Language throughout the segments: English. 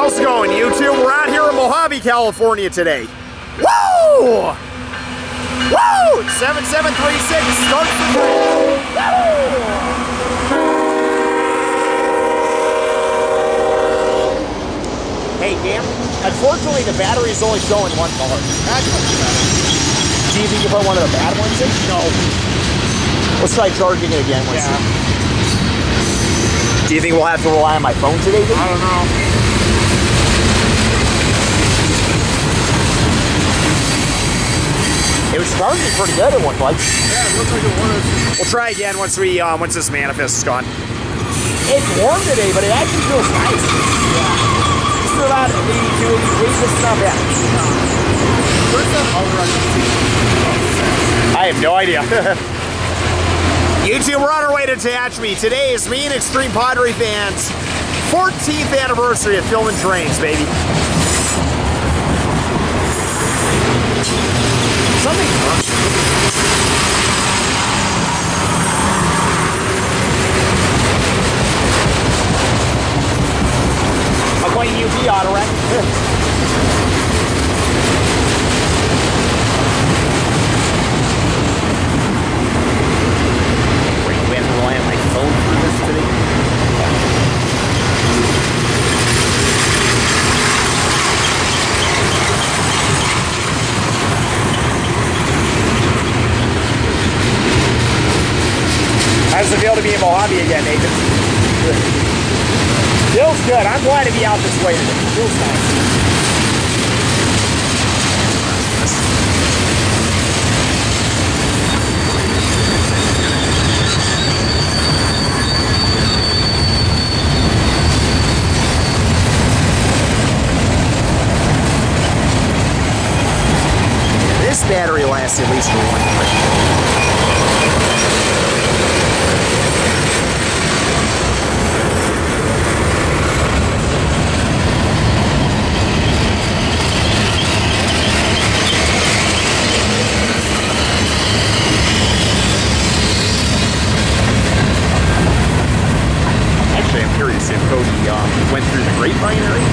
How's it going, YouTube? We're out here in Mojave, California today. Woo! Woo! 7736 starts the train. Hey, Cam. Unfortunately, the battery's only showing one color. That's much better. Do you think you put one of the bad ones in? No. Let's try charging it again. Yeah. Do you think we'll have to rely on my phone today? I don't know. It was charging pretty good at one point. Yeah, it looks like it was. We'll try again once this manifest is gone. It's warm today, but it actually feels nice. Yeah. It's about 82, 83. It's not bad. Where's that other I have no idea. YouTube, we're on our way to Tehachapi. Today is me and Extreme Padre fans' 14th anniversary of filming trains, baby. Something I'm going UP auto rack. Rely on my phone for this today. How does it feel to be in Mojave again, Nathan? Good. Feels good. I'm glad to be out this way today. Feels nice. This battery lasts at least for one year. Actually, I'm curious if Cody went through the grapevine area.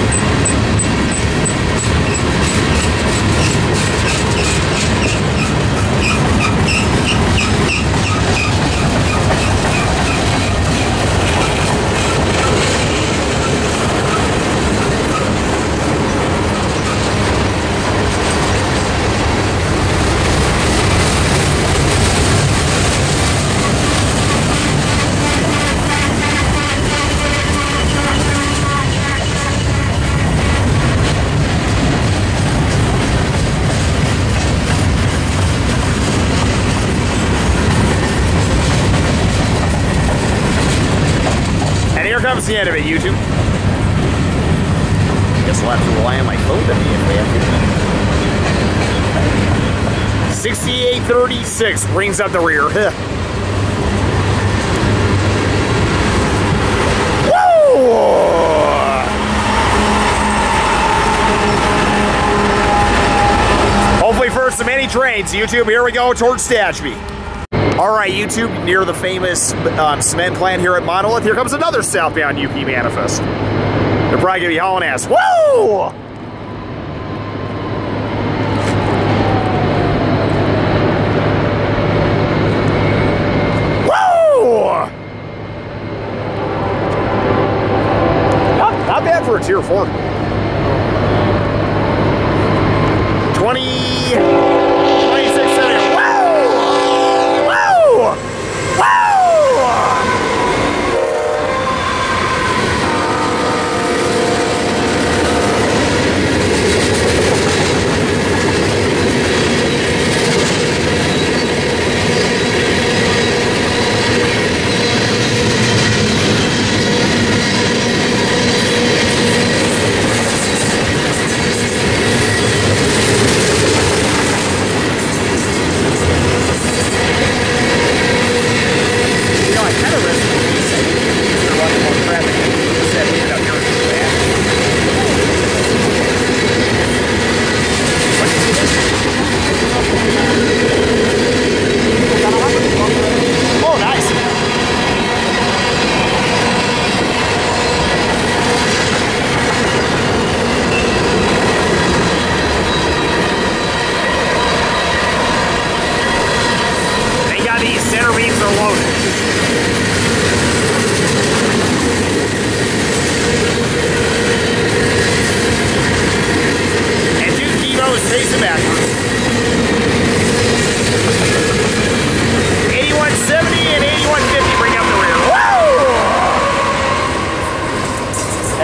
Here comes the end of it, YouTube. Guess we'll have to rely on my phone to be if we have to. 6836 brings up the rear. Woo! Hopefully first of many trains, YouTube. Here we go towards Tehachapi. Alright, YouTube, near the famous cement plant here at Monolith, here comes another southbound UP manifest. They're probably going to be hauling ass. Woo! Woo! Not bad for a Tier 4. 2670.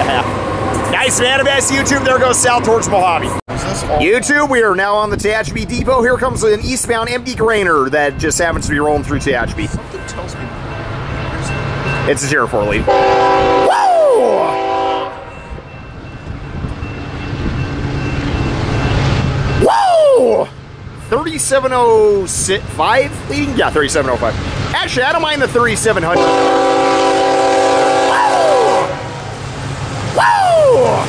Nice manifest, YouTube. There goes south towards Mojave. YouTube, we are now on the Tehachapi Depot. Here comes an eastbound empty grainer that just happens to be rolling through Tehachapi. Something tells me. It's a 04 lead. Woo! Woo! 3705 leading? Yeah, 3705. Actually, I don't mind the 3700. Woo! Woo!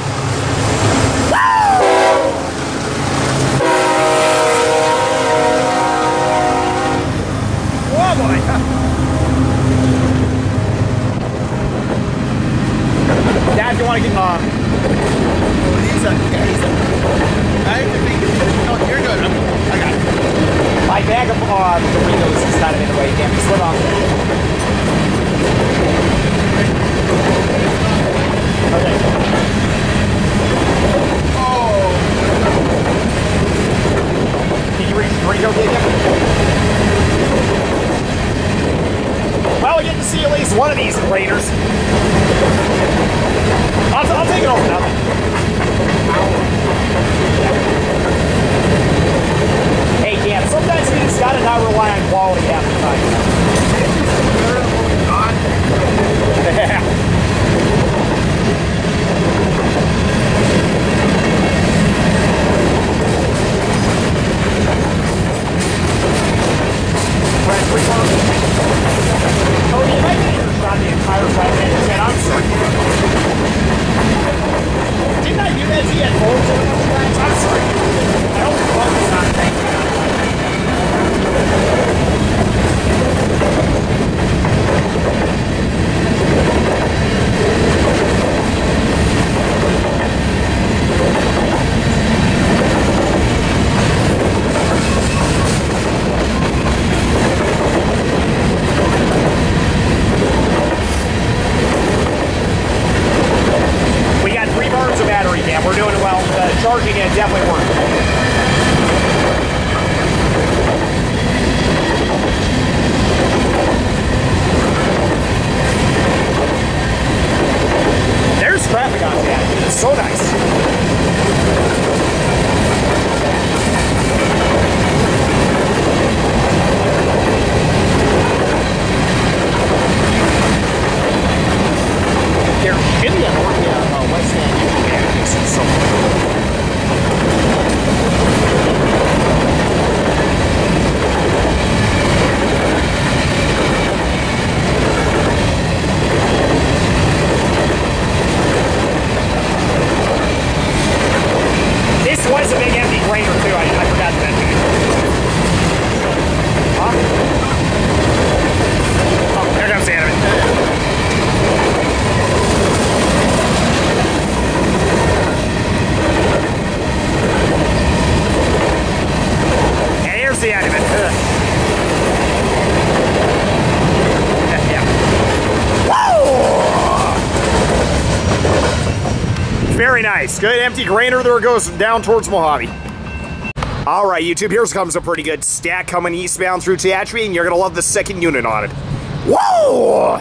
Oh boy. Dad, you want to get he's a. I think. No, you're good. I got it. my bag of Doritos is kind of in the way. Can't slip on. Okay. Oh. Can you reach the Dorito gate? Well, we get to see at least one of these graders. I'll take it over nothing. Hey, Dan, sometimes we just gotta not rely on quality half the time. Yeah. Oh, you might be on the entire 5 minutes, and I'm sorry. Didn't I do that to you at Bulls or something? I'm sorry. I don't focus on things. We got 3 bars of battery, man. We're doing well. Charging it definitely works. There's traffic on that. It's so nice. Here, give me a West End. Yeah, this is so cool. This was a big empty grainer too. I forgot to mention it. Huh? Oh, there comes the enemy. And here's the end of it. Yeah. Woo! Very nice. Good empty grainer. There it goes down towards Mojave. All right, YouTube. Here comes a pretty good stack coming eastbound through Tehachapi, and you're going to love the second unit on it. Whoa!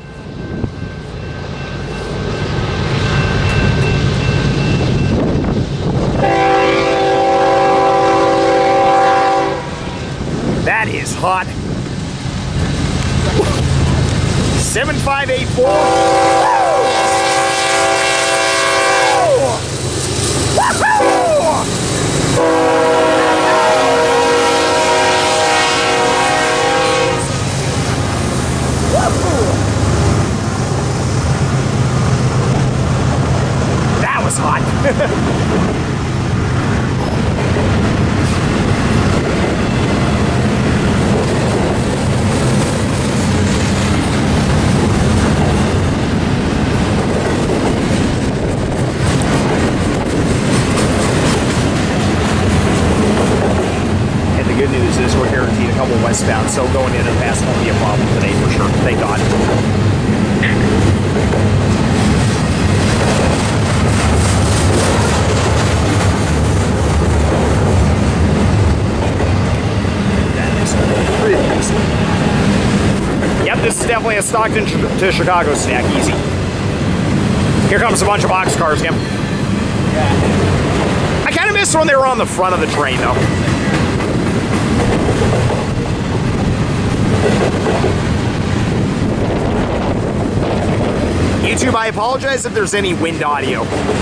That is hot. 7584. That was hot. Good news is we're guaranteed a couple westbound, so going into the pass won't be a problem today for sure. Thank God. That is pretty easy. Yep, this is definitely a Stockton to Chicago stack, easy. Here comes a bunch of box cars again. Yeah. I kind of missed when they were on the front of the train, though. YouTube, I apologize if there's any wind audio.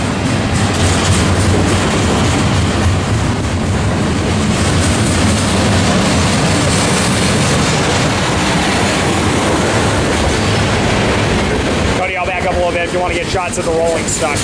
Cody, I'll back up a little bit if you want to get shots of the rolling stock.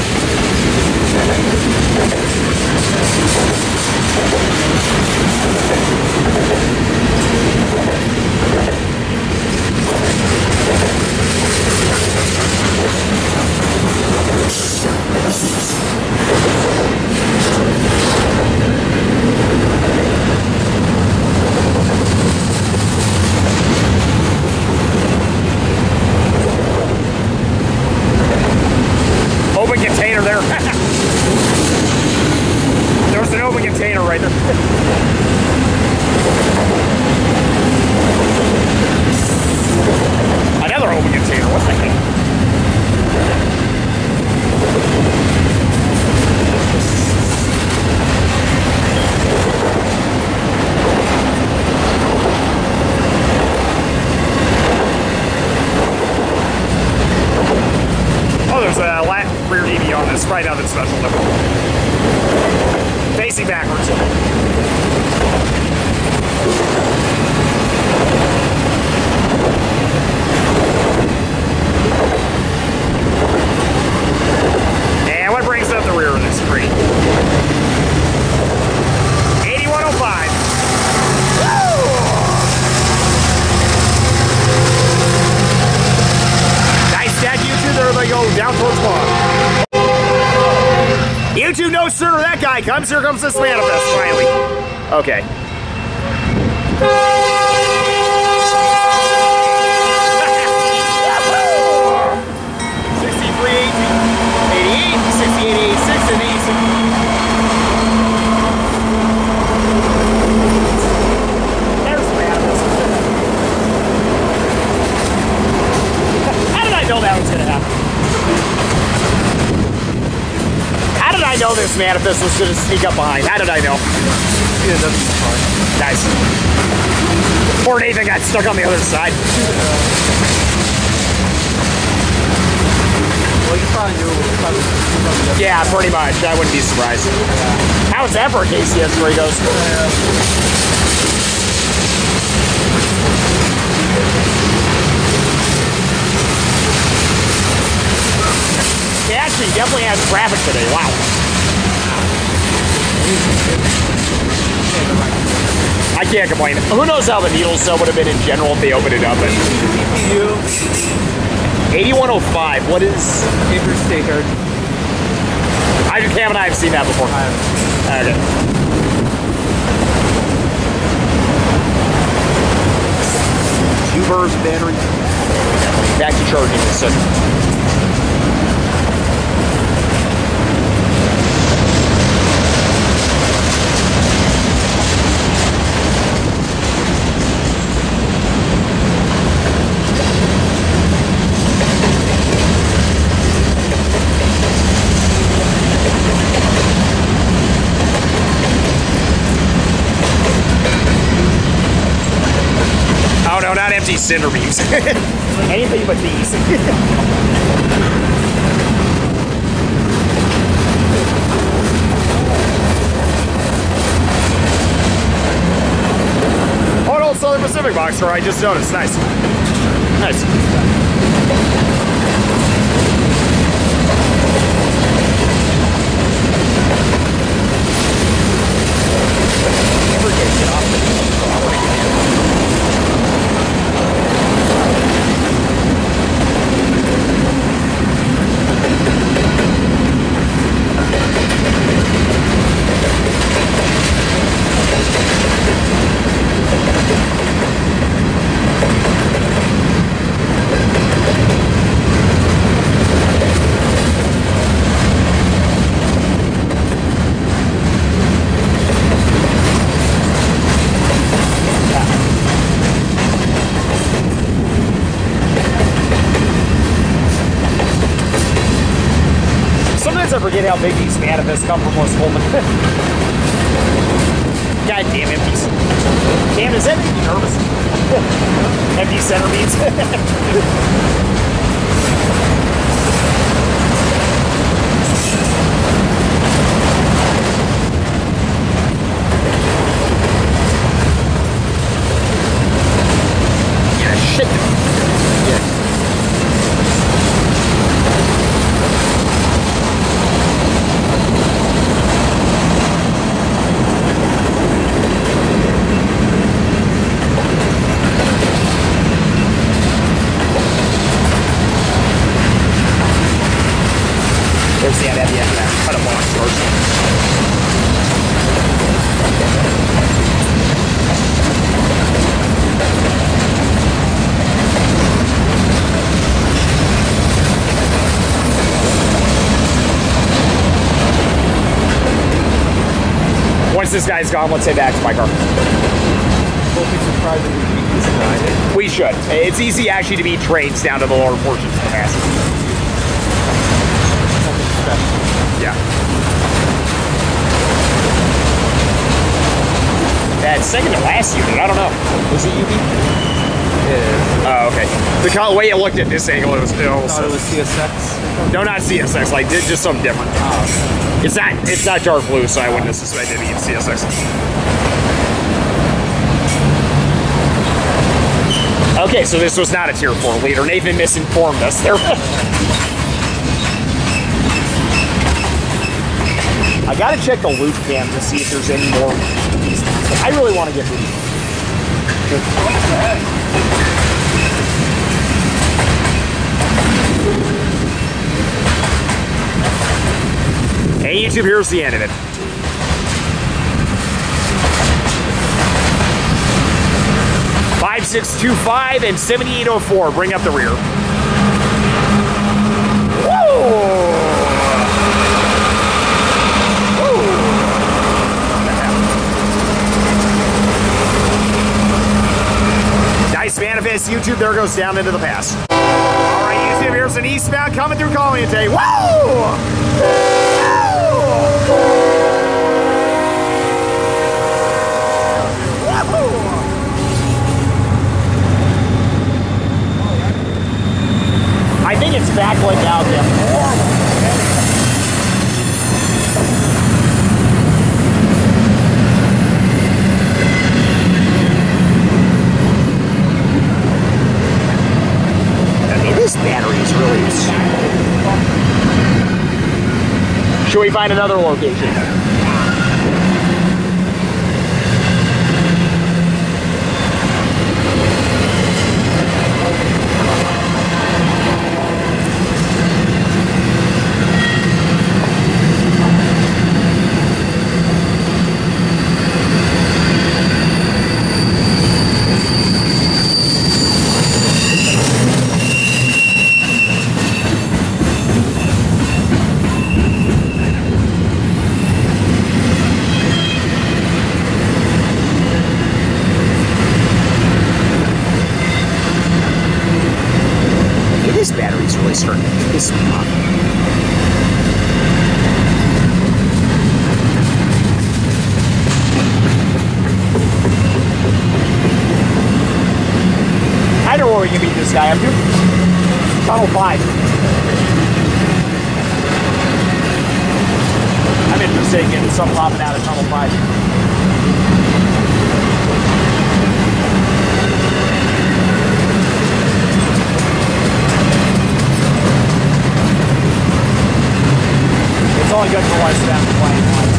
Open container there. There was an open container right there. Another open container. What the heck? Oh, there's a rear DB on this. Probably nothing special though. Facing backwards. And what brings up the rear of this screen? 8105. That YouTube, there they go, down towards bottom. YouTube, no sooner that guy comes, here comes this manifest, finally. Okay. I know this manifest was going to sneak up behind. How did I know? Nice. Poor Nathan got stuck on the other side. Well, you probably knew. Yeah, pretty much. I wouldn't be surprised. Yeah. How's that for a KCS where he goes? He actually definitely has traffic today. Wow. I can't complain. Who knows how the needles would have been in general if they opened it up. But 8105. What is interstate or? Cam and I have seen that before. Okay. Two burst battery. Back to charging this second. Oh no, not empty cinder beams. Anything but these. Oh, an old Southern Pacific box car, I just noticed. Nice. Nice. Never get off the Sometimes I forget how big these manifests come from West Coleman. God damn empties. Damn, does that make you nervous? Empty center beats. Shit. Yeah. There's the end of that. Cut a block short. Once this guy's gone, let's head back to my car. We'll be surprised if we beat this guy. We should. It's easy actually to beat trains down to the lower portions of the pass. Yeah. That second to last unit, I don't know. Was it UB? Yeah. Oh, okay. The way it looked at this angle, it was CSX? No, not CSX. Like just something different. Oh. It's not dark blue, so I wouldn't have suspected it being CSX. Okay, so this was not a tier 4 leader. Nathan misinformed us there. I gotta check the loop cam to see if there's any more. I really want to get moving. Hey YouTube, here's the end of it. .5625 and 7804. Bring up the rear. Whoa! Nice manifest, YouTube. There goes down into the pass. All right, YouTube. Here's an eastbound coming through Caliente. Whoa! I think it's backlit out there. I mean, this battery is really... Should we find another location? This battery's really starting to piss me off. I know where we can beat this guy up to. Tunnel 5. I'm interested in getting some popping out of Tunnel 5. It's only good for West End playing one.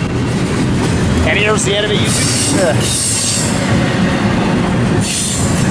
Here's the end of it, YouTube.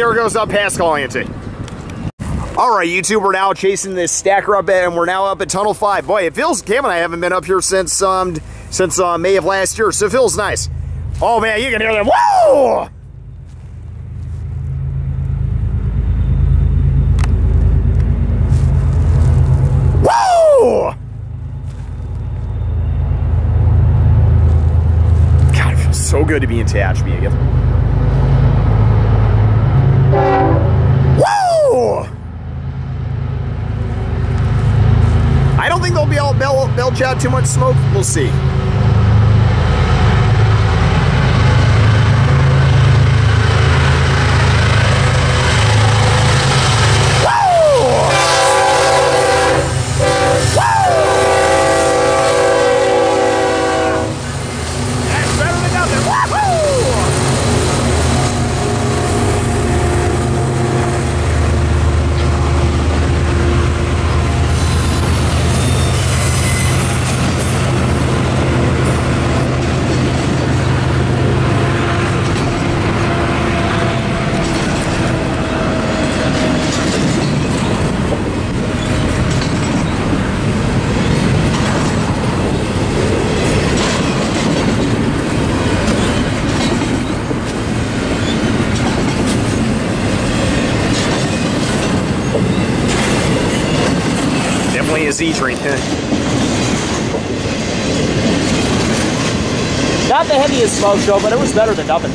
there goes up past Caliente. All right, YouTube, we're now chasing this stacker up, and we're now up at Tunnel 5. Boy, it feels, Cam and I haven't been up here since May of last year, so it feels nice. Oh, man, you can hear them. Whoa! Whoa! God, it feels so good to be in Tehachapi again. Whoa! I don't think they'll be able to belch out too much smoke. We'll see. Z-train. Not the heaviest smoke show, but it was better than nothing.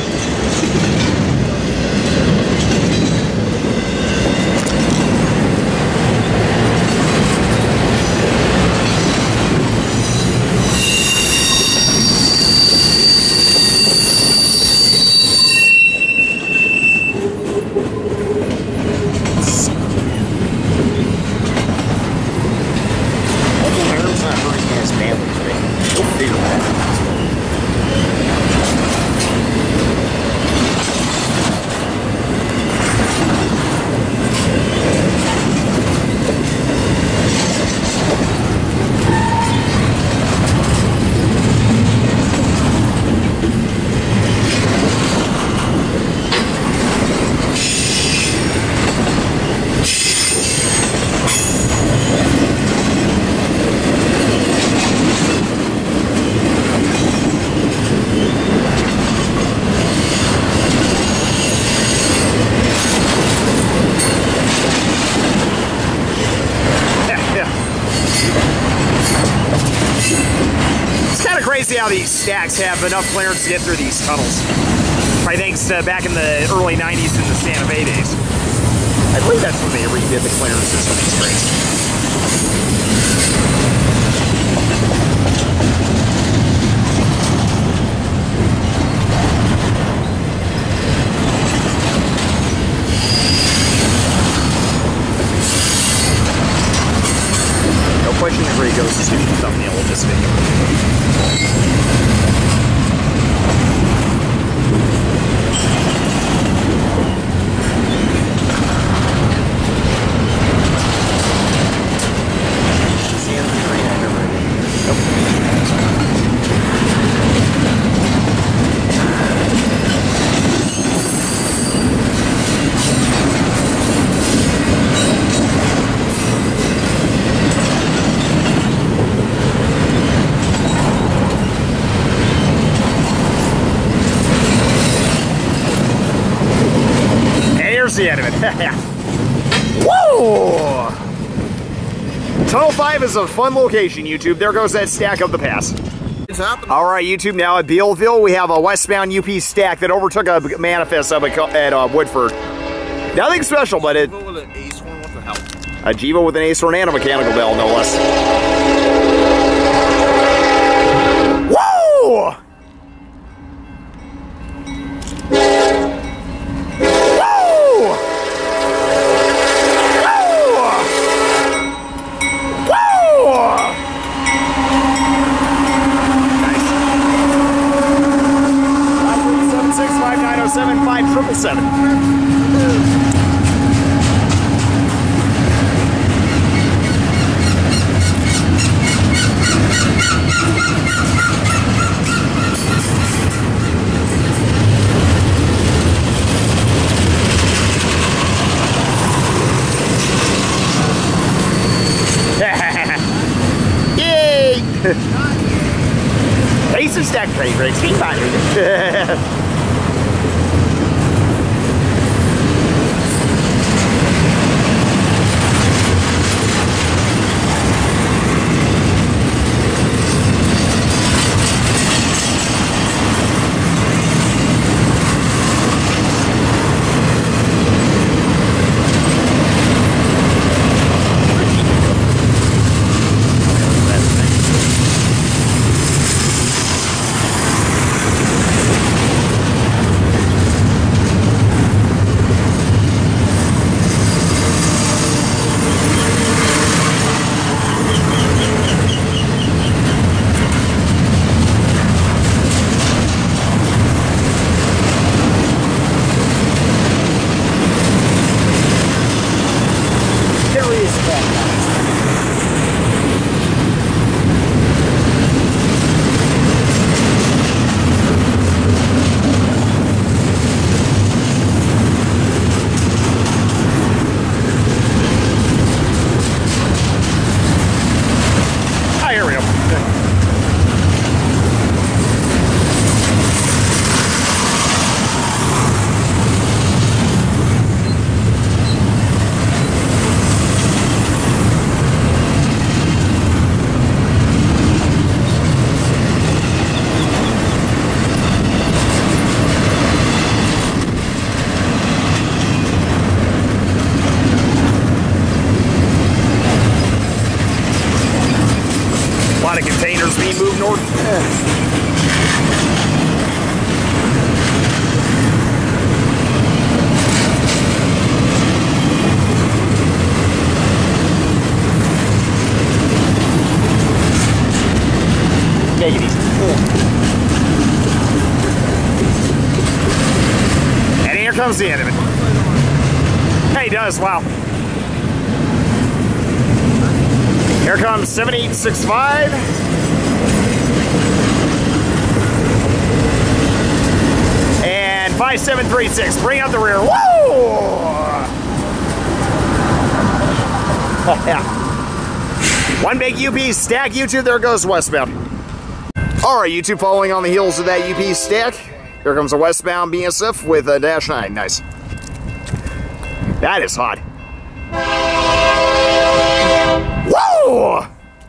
Crazy how these stacks have enough clearance to get through these tunnels. Probably thanks to back in the early 90s in the Santa Fe days. I believe that's when they redid the clearance system. It's crazy. No question the Grey Ghost is going to be the thumbnail of this video. The end of it. Whoa! Tunnel 5 is a fun location, YouTube. There goes that stack up the pass. It's happening. All right, YouTube. Now at Bealville, we have a westbound UP stack that overtook a manifest up at Woodford. Nothing special, but it. With an ace horn, what the hell? A Jiva with an ace horn and a mechanical bell, no less. Whoa! Base and stack trade rigs. Keep on comes the end of it. Hey, he does, wow. Here comes 7865. And 5736. Bring out the rear. Woo! Yeah. One big UP stack, YouTube. There goes westbound. All right, YouTube, following on the heels of that UP stack. Here comes a westbound BNSF with a dash 9. Nice. That is hot. Whoa!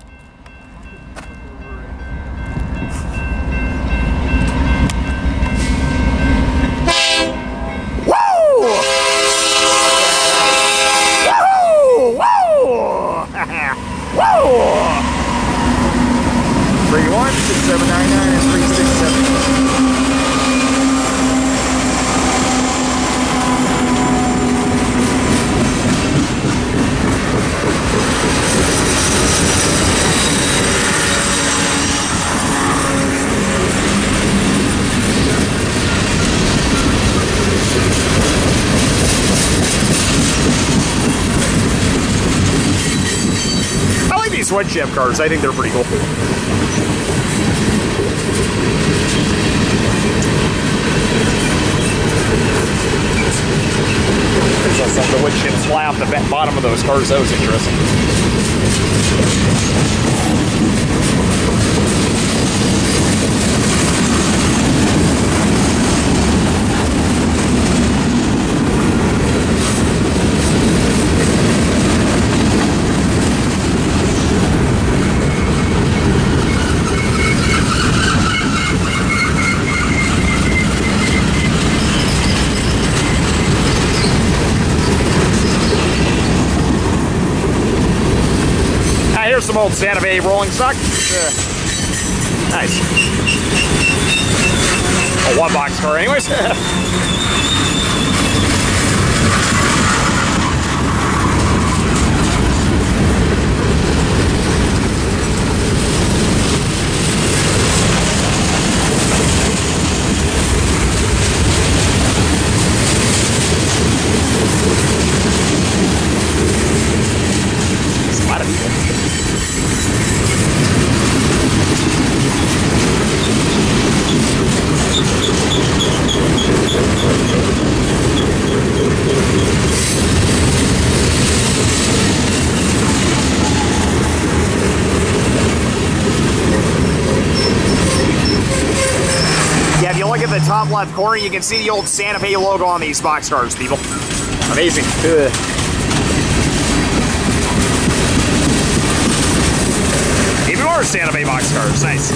Whoa! 316799 and 367. I like these wood chip cars. I think they're pretty cool. The wood chips fly off the bottom of those cars. That was interesting. Here's some old Santa Fe rolling stock. Nice. A one box car anyways. There's a lot of people. top left corner, you can see the old Santa Fe logo on these boxcars, people. Amazing. Ugh. Even more Santa Fe boxcars. Nice.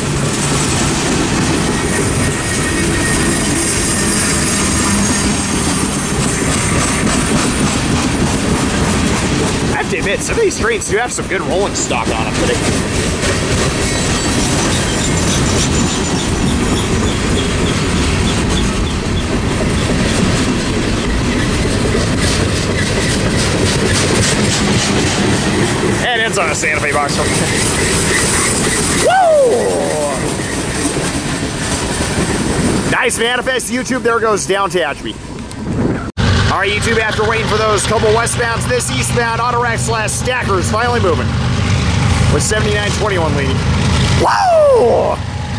I have to admit, some of these trains do have some good rolling stock on them today. And ends on a Santa Fe boxcar. Woo! Nice manifest, YouTube. There goes down Tehachapi. All right, YouTube, after waiting for those couple westbounds, this eastbound Autorex/Stackers finally moving with 7921 leading. Woo!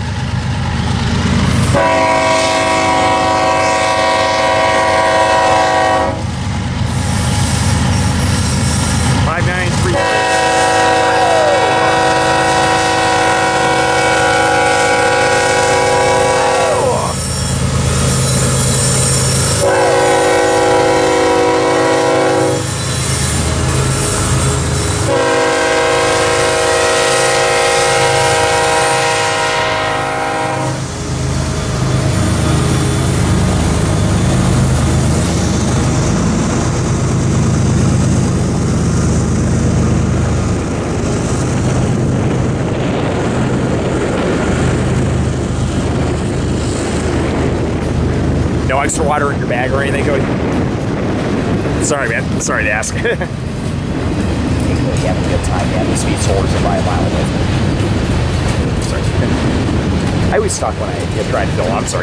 No extra water in your bag or anything, Cody? Sorry, man. Sorry to ask. He's really having a good time. Yeah, the speed soldiers are by a mile away. Sorry. I always talk when I get trying to fill. I'm sorry.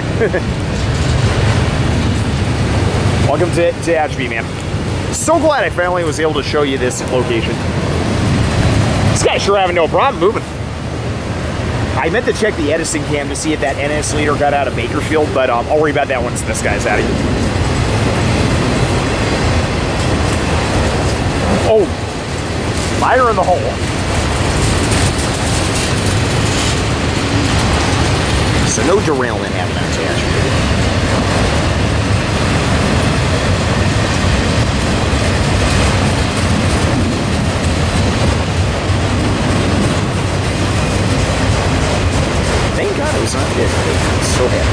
Welcome to Tehachapi, man. So glad I finally was able to show you this location. This guy's sure having no problem moving. I meant to check the Edison cam to see if that NS leader got out of Bakerfield, but I'll worry about that once this guy's out of here. Oh, fire in the hole. So no derailment happening on Tehachapi. Thank God it was not good. I'm so happy.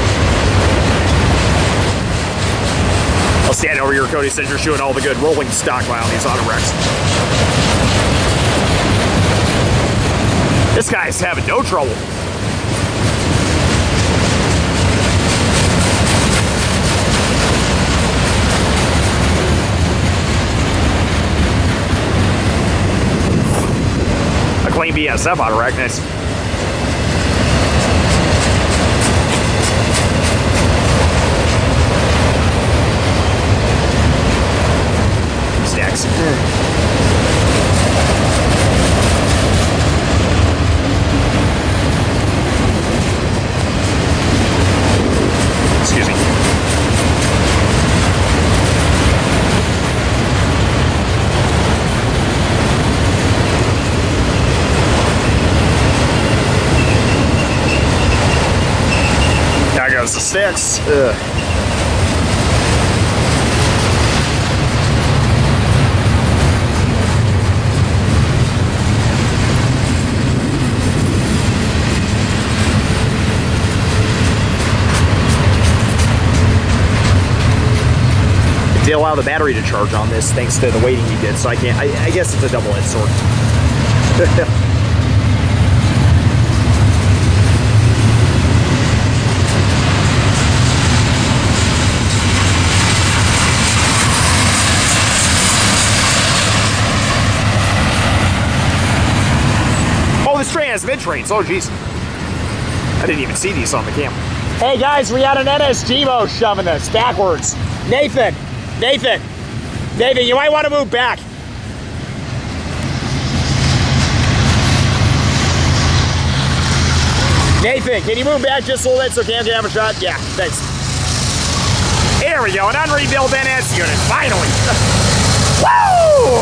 I'll stand over here, Cody, since you're showing all the good rolling stock on these Autorex. This guy's having no trouble. A clean BNSF Autorex, nice. Stacks. Excuse me. There goes the sticks. Ugh. They allow the battery to charge on this thanks to the weighting he did, so I can't. I guess it's a double-edged sword. Oh, this train has mid-trains. Oh, jeez. I didn't even see these on the cam. Hey guys, we got an NSGmo shoving this backwards. Nathan, you might want to move back. Nathan, can you move back just a little bit so Cam can have a shot? Yeah, thanks. Here we go, an unrebuilt NS unit, finally. Woo!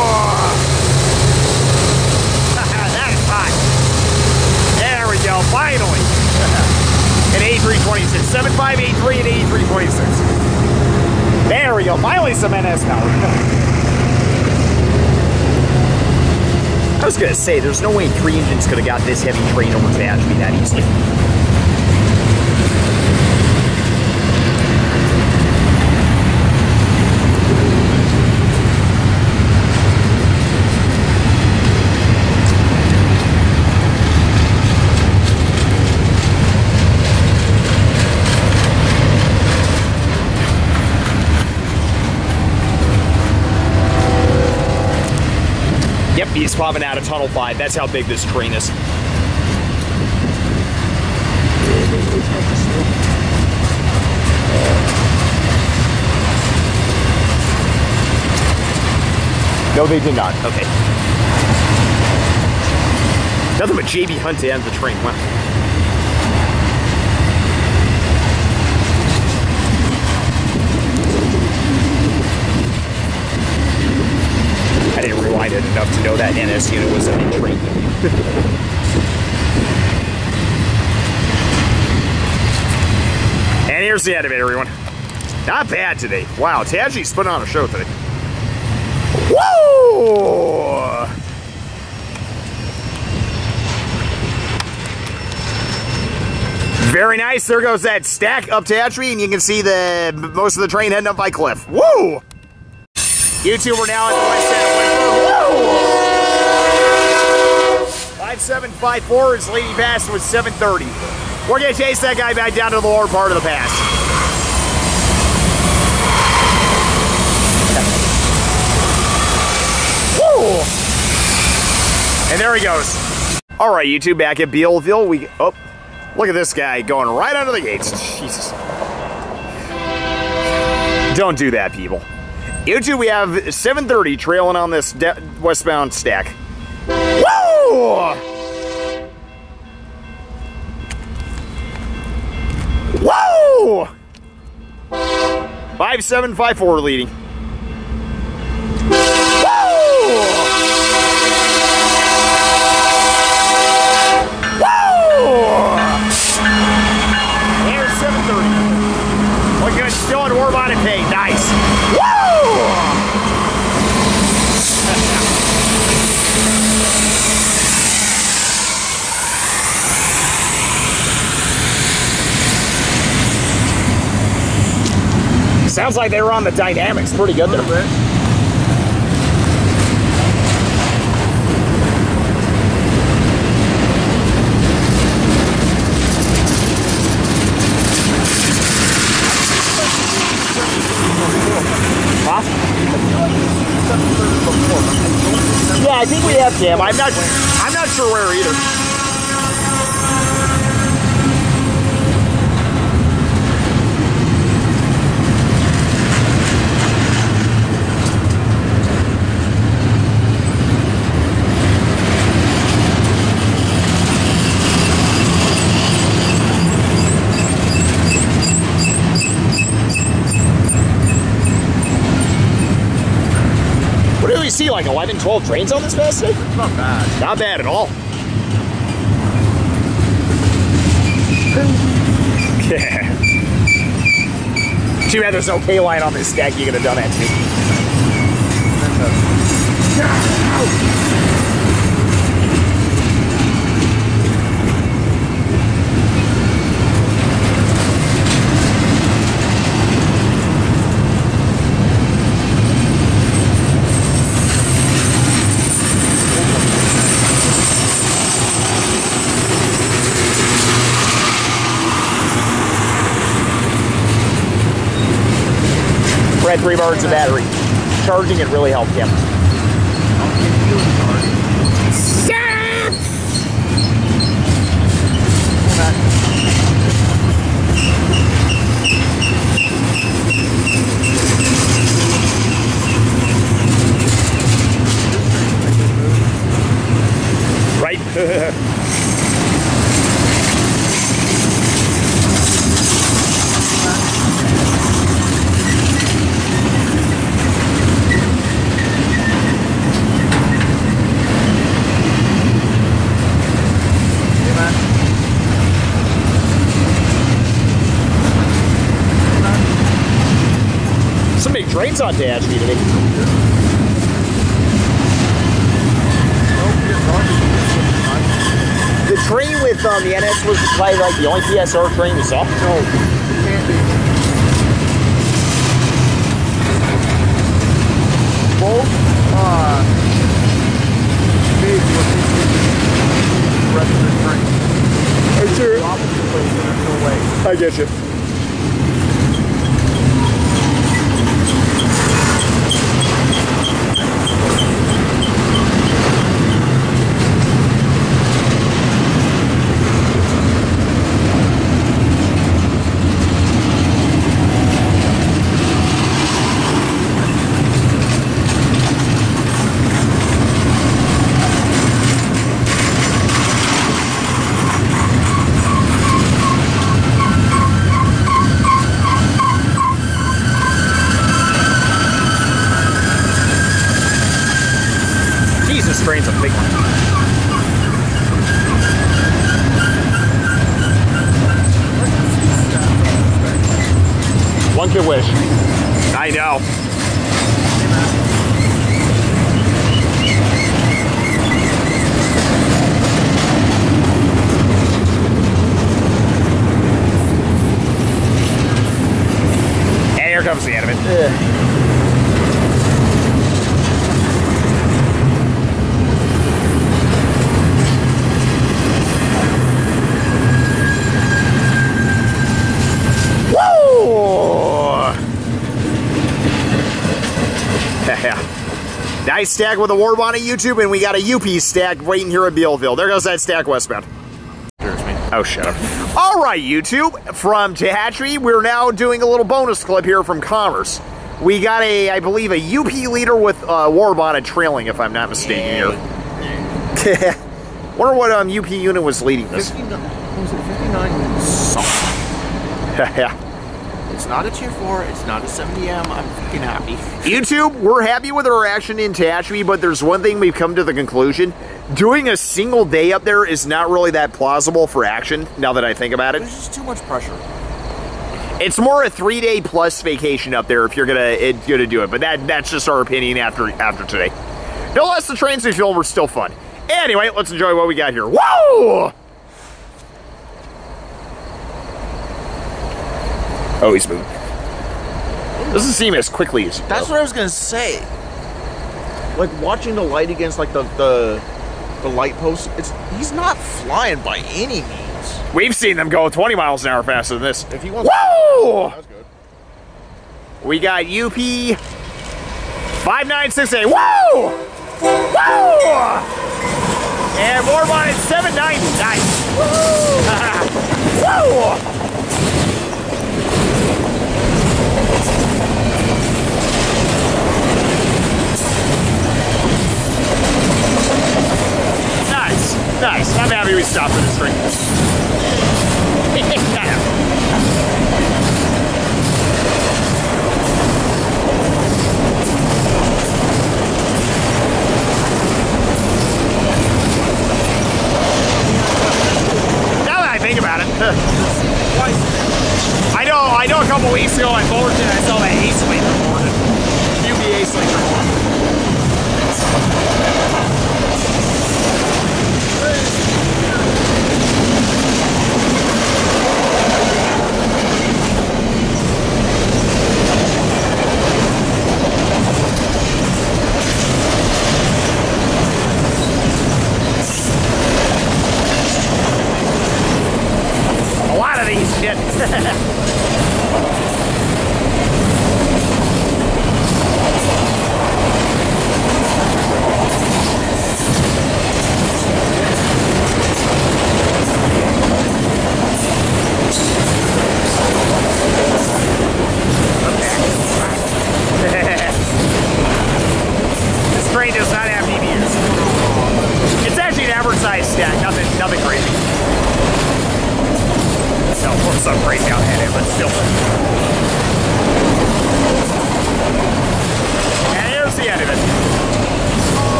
That is hot. There we go, finally. go. Finally some NS power. I was gonna say, there's no way 3 engines could have got this heavy train over Tehachapi that easily. Yep, he's popping out of Tunnel 5. That's how big this train is. No, they did not. Okay. Nothing but JB Hunt to end the train. Wow. I didn't rewind it enough to know that NS unit was a big train. And here's the end of it, everyone. Not bad today. Wow, Tehachapi's putting on a show today. Woo! Very nice. There goes that stack up Tehachapi, and you can see the most of the train heading up by Cliff. Woo! You two are now at the west end. Woo! 5754 is leading past with 730. We're going to chase that guy back down to the lower part of the pass. Woo! And there he goes. All right, you two back at Bealville. Oh, look at this guy going right under the gates. Jesus. Don't do that, people. You two, we have 730 trailing on this westbound stack. Woo! Woo! 5754 leading. Woo! There's 730. Looking good, still at Warbot and Pay. Nice. Woo! Sounds like they were on the dynamics pretty good there. Huh? Yeah, I think we have Cam. I'm not sure where either. See like 11, 12 trains on this fast day? Not bad. Not bad at all. Yeah. Too bad there's no K line on this stack. You could have done that too. Had 3 bars of battery. Charging it really helped him. Stop! Right? trains on Tehachapi today. The train with the NS was probably like the only PSR train we saw. No, it can't be. Both bids were the rest of the train. Are you sure? The opposite way, so there's no way. I get you. This train's a big one. One could wish. I know. And here comes the end of it. Nice stack with a Ward on YouTube, and we got a UP stack waiting here at Bealville. There goes that stack westbound. Oh, shut up. All right, YouTube, from Tehachapi, we're now doing a little bonus clip here from Commerce. We got I believe, a UP leader with Ward bonnet trailing, if I'm not mistaken here. Wonder what UP unit was leading this. 59, was it 59 something? Yeah. It's not a Tier 4, it's not a 70M, I'm freaking happy. YouTube, we're happy with our action in Tehachapi, but there's one thing we've come to the conclusion. Doing a single day up there is not really that plausible for action, now that I think about it. There's just too much pressure. It's more a 3-day plus vacation up there if you're gonna do it, but that's just our opinion after today. No less, the trains we filmed were still fun. Anyway, let's enjoy what we got here. Whoa! Oh, he's moving. Doesn't seem as quickly as... That's what I was gonna say. Like watching the light against like the light post, he's not flying by any means. We've seen them go 20 miles an hour faster than this. If he wants Whoa! That was good. We got UP 596A. Whoa! Whoa! And more bonnet 790. Nice. Woo! Whoa! Nice. I'm happy we stopped for this drink. Now that I think about it.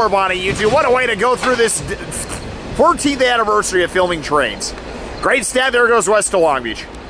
orb on it, YouTube. What a way to go through this 14th anniversary of filming trains. Great stat. There goes west to Long Beach.